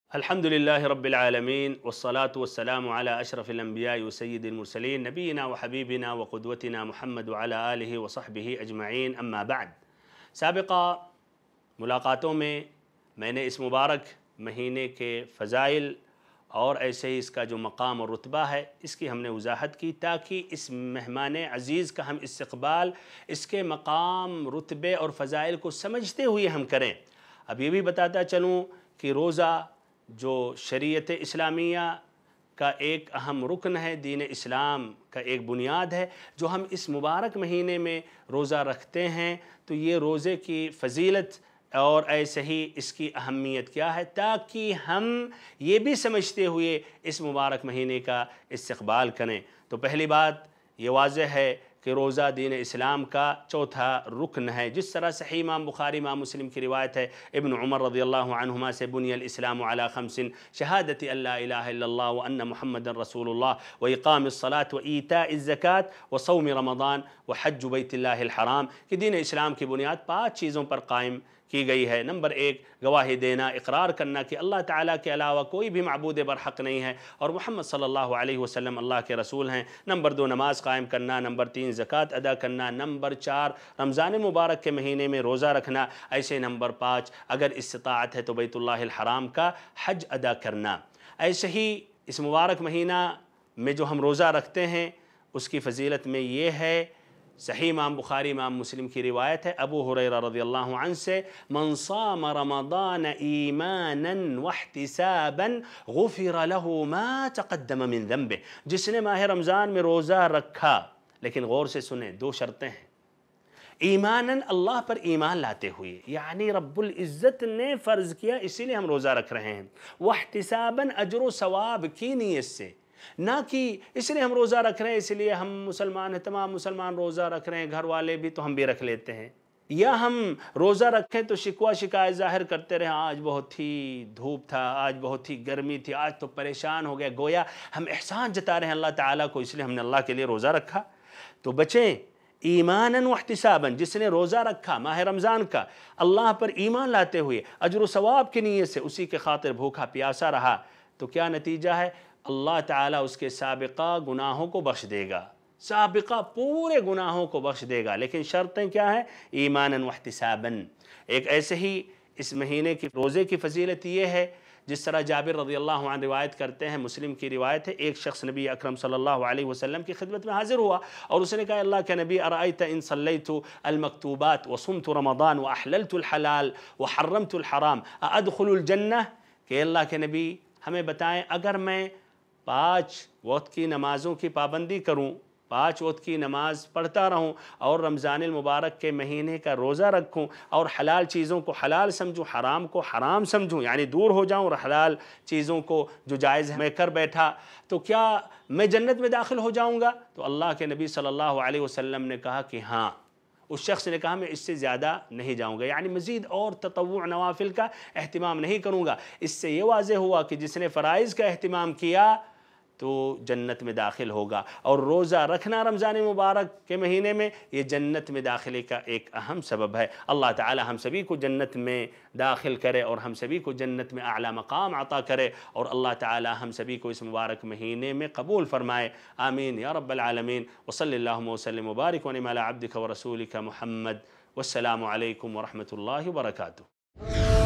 الحمد لله رب العالمين والصلاة والسلام على أشرف الأنبياء وسيد المرسلين نبينا وحبيبنا وقدوتنا محمد وعلى آله وصحبه أجمعين أما بعد سابقہ ملاقاتوں میں میں نے اس مبارک مہینے کے فضائل اور ایسے ہی اس کا جو مقام اور رتبہ ہے اس کی ہم نے وضاحت کی تاکہ اس مہمان عزیز کا ہم استقبال اس کے مقام رتبے اور فضائل کو سمجھتے ہوئے ہم کریں۔ اب یہ بھی بتاتا چلوں کہ روزہ جو شریعت اسلامیہ کا ایک اہم رکن ہے، دین اسلام کا ایک بنیاد ہے، جو ہم اس مبارک مہینے میں روزہ رکھتے ہیں تو یہ روزے کی فضیلت اور ایسے ہی اس کی اہمیت کیا ہے تاکہ ہم یہ بھی سمجھتے ہوئے اس مبارک مہینے کا استقبال کریں۔ تو پہلی بات یہ واضح ہے کہ روزہ دین اسلام کا چوتھا رکن ہے، جس طرح صحیح امام بخاری امام مسلم کی روایت ہے ابن عمر رضی اللہ عنہما سے بنی الاسلام علی خمس شہادت ان لا الہ الا اللہ وان محمد رسول اللہ واقام الصلاۃ وایتاء الزکاۃ وصوم رمضان وحج بیت اللہ الحرام، کہ دین اسلام کی بنیاد 5 چیزوں پر قائم کی گئی ہے۔ نمبر 1 گواہی دینا، اقرار کرنا کہ اللہ تعالیٰ کے علاوہ کوئی بھی معبود برحق نہیں ہے اور محمد صلی اللہ علیہ وسلم اللہ کے رسول ہیں۔ نمبر 2 نماز قائم کرنا۔ نمبر 3 زکوٰۃ ادا کرنا۔ نمبر 4 رمضان مبارک کے مہینے میں روزہ رکھنا۔ ایسے نمبر 5 اگر استطاعت ہے تو بیت اللہ الحرام کا حج ادا کرنا۔ ایسے ہی اس مبارک مہینہ میں جو ہم روزہ رکھتے ہیں اس کی فضیلت میں یہ ہے، صحیح امام بخاری امام مسلم کی روایت ہے ابو ہریرہ رضی اللہ عنہ سے، من صام رمضان ایمانا واحتسابا غفر له ما تقدم من ذنبه، جس نے ماہ رمضان میں روزہ رکھا، لیکن غور سے سنیں 2 شرطیں ہیں۔ ایماناً اللہ پر ایمان لاتے ہوئے، یعنی رب العزت نے فرض کیا اسی لیے ہم روزہ رکھ رہے ہیں، واحتساباً اجر و ثواب کی نیت سے، نہ کہ اس لیے ہم روزہ رکھ رہے ہیں اس لیے ہم مسلمان ہیں، تمام مسلمان روزہ رکھ رہے ہیں، گھر والے بھی تو ہم بھی رکھ لیتے ہیں، یا ہم روزہ رکھیں تو شکوہ شکایت ظاہر کرتے رہے، آج بہت ہی دھوپ تھا، آج بہت ہی گرمی تھی، آج تو پریشان ہو گئے، گویا ہم احسان جتا رہے ہیں اللہ تعالیٰ کو، اس لیے ہم نے اللہ کے لیے روزہ رکھا۔ تو بچیں ایماناً واحتساباً، جس نے روزہ رکھا ماہ رمضان کا اللہ پر ایمان لاتے ہوئے اجر و ثواب کی نیت سے، اسی کے خاطر بھوکا پیاسا رہا، تو کیا نتیجہ ہے؟ اللہ تعالیٰ اس کے سابقہ گناہوں کو بخش دے گا، سابقہ پورے گناہوں کو بخش دے گا، لیکن شرطیں کیا ہیں؟ ایماناً واحتساباً۔ ایک ایسے ہی اس مہینے کی روزے کی فضیلت یہ ہے، جس طرح جابر رضی اللہ عنہ روایت کرتے ہیں، مسلم کی روایت ہے، ایک شخص نبی اکرم صلی اللہ علیہ وسلم کی خدمت میں حاضر ہوا اور اس نے کہا اللہ کے نبی ارأیت ان صلیت المکتوبات وصمت رمضان واحللت الحلال وحرمت الحرام ادخل الجنہ، کہ اللہ کے نبی ہمیں بتائیں اگر میں 5 وقت کی نمازوں کی پابندی کروں، 5 وقت کی نماز پڑھتا رہوں اور رمضان المبارک کے مہینے کا روزہ رکھوں اور حلال چیزوں کو حلال سمجھوں، حرام کو حرام سمجھوں، یعنی دور ہو جاؤں اور حلال چیزوں کو جو جائز ہے میں کر بیٹھا، تو کیا میں جنت میں داخل ہو جاؤں گا؟ تو اللہ کے نبی صلی اللہ علیہ وسلم نے کہا کہ ہاں۔ اس شخص نے کہا میں اس سے زیادہ نہیں جاؤں گا، یعنی مزید اور تطوع نوافل کا اہتمام نہیں کروں گا۔ اس سے یہ واضح ہوا کہ جس نے فرائض کا اہتمام کیا تو جنت میں داخل ہوگا، اور روزہ رکھنا رمضان مبارک کے مہینے میں یہ جنت میں داخلے کا ایک اہم سبب ہے۔ اللہ تعالی ہم سبھی کو جنت میں داخل کرے اور ہم سبھی کو جنت میں اعلیٰ مقام عطا کرے، اور اللہ تعالی ہم سبھی کو اس مبارک مہینے میں قبول فرمائے، آمین یا رب العالمین۔ وصلی اللہ وسلم وبارک ونعم علی عبدک ورسولک محمد، والسلام علیکم ورحمۃ اللہ وبرکاتہ۔